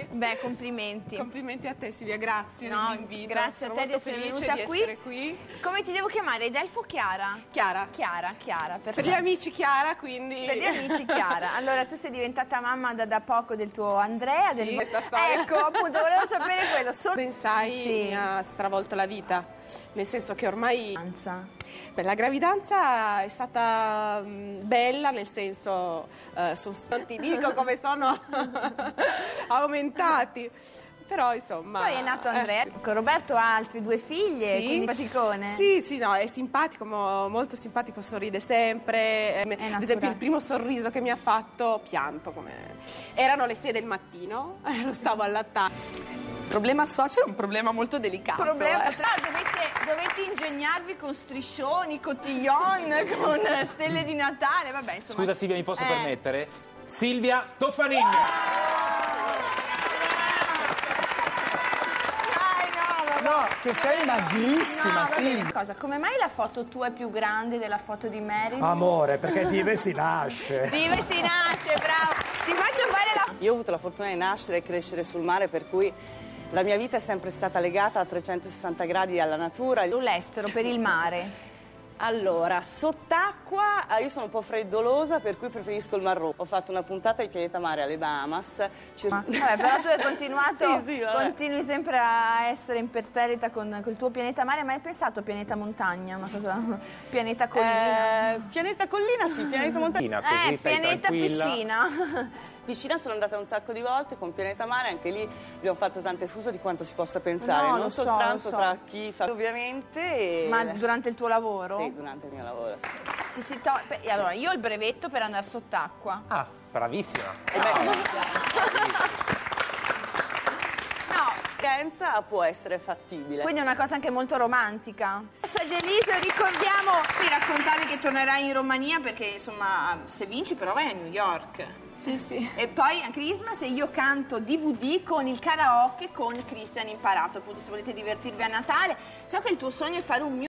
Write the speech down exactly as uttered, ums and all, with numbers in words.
Beh, complimenti. Complimenti a te, Silvia, grazie No, dell'invito. grazie Sono a te di molto essere felice venuta di qui. essere qui. Come ti devo chiamare? Delfo o Chiara? Chiara. Chiara, Chiara, perfetto. Per gli amici Chiara, quindi... Per gli amici Chiara. Allora, tu sei diventata mamma da, da poco del tuo Andrea. Sì, del... questa storia. Ecco, appunto, volevo sapere quello. Sol- Pensai, Sì. mi ha stravolto la vita, nel senso che ormai... Anza. Beh, la gravidanza è stata mh, bella, nel senso, eh, son- non ti dico come sono aumentati, però insomma... Poi è nato Andrea. eh, Con Roberto ha altri due figlie, Sì. quindi faticone. Sì, sì, no, è simpatico, mo- molto simpatico, sorride sempre. Eh, Ad naturale. esempio il primo sorriso che mi ha fatto, pianto. Come... Erano le sei del mattino, eh, lo stavo allattando. Il problema suocero è un problema molto delicato. Problema, eh. però dovete, dovete ingegnarvi con striscioni, cotillon, con stelle di Natale, vabbè, insomma. Scusa Silvia, mi posso Eh. permettere? Silvia Toffanin. Dai, no, vabbè. No, che sei magrissima, No, va bene. sì. Cosa, come mai la foto tua è più grande della foto di Marilyn? Amore, perché Dive si nasce. Dive si nasce, bravo. Ti faccio fare la... Io ho avuto la fortuna di nascere e crescere sul mare, per cui la mia vita è sempre stata legata a trecentosessanta gradi alla natura. L'estero per il mare. Allora, sott'acqua eh, io sono un po' freddolosa, per cui preferisco il Mar Rosso. Ho fatto una puntata di Pianeta Mare alle Bahamas. Cir- Ma, vabbè, però tu hai continuato, Sì, sì, vabbè. continui sempre a essere imperterrita con, col tuo pianeta mare, ma hai pensato pianeta montagna, una cosa, pianeta collina? Eh, pianeta Collina, sì, Pianeta Montagna. Così Eh, stai pianeta tranquilla. piscina. Piscina sono andata un sacco di volte, con Pianeta Mare anche lì abbiamo fatto tanto fuso di quanto si possa pensare, No, non lo so, soltanto lo so. tra chi fa ovviamente e... Ma durante il tuo lavoro? Sì, durante il mio lavoro, sì. Ci si to- per- e allora, io ho il brevetto per andare sott'acqua. Ah, bravissima. E beh, No, l'esperienza può essere fattibile. quindi è una cosa anche molto romantica. Saggeliso, ricordiamo, ti raccontavi che tornerai in Romania perché insomma se vinci però vai a New York. Sì, sì. E poi a Christmas e io canto D V D con il karaoke con Christian Imparato, appunto se volete divertirvi a Natale. So che il tuo sogno è fare un